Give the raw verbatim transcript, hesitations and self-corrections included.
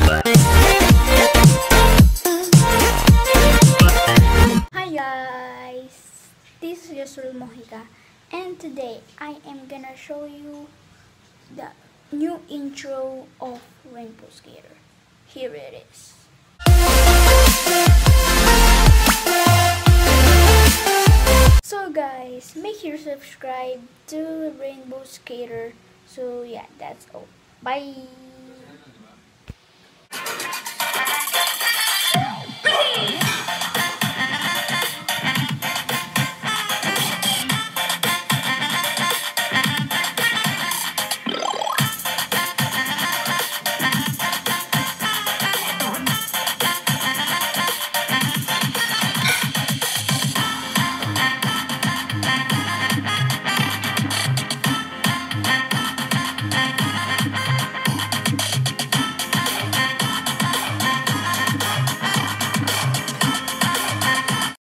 Hi guys, this is Yusrul Mohika, and today I am gonna show you the new intro of Rainbow Skater. Here it is. So guys, make sure to subscribe to Rainbow Skater. So yeah, that's all. Bye.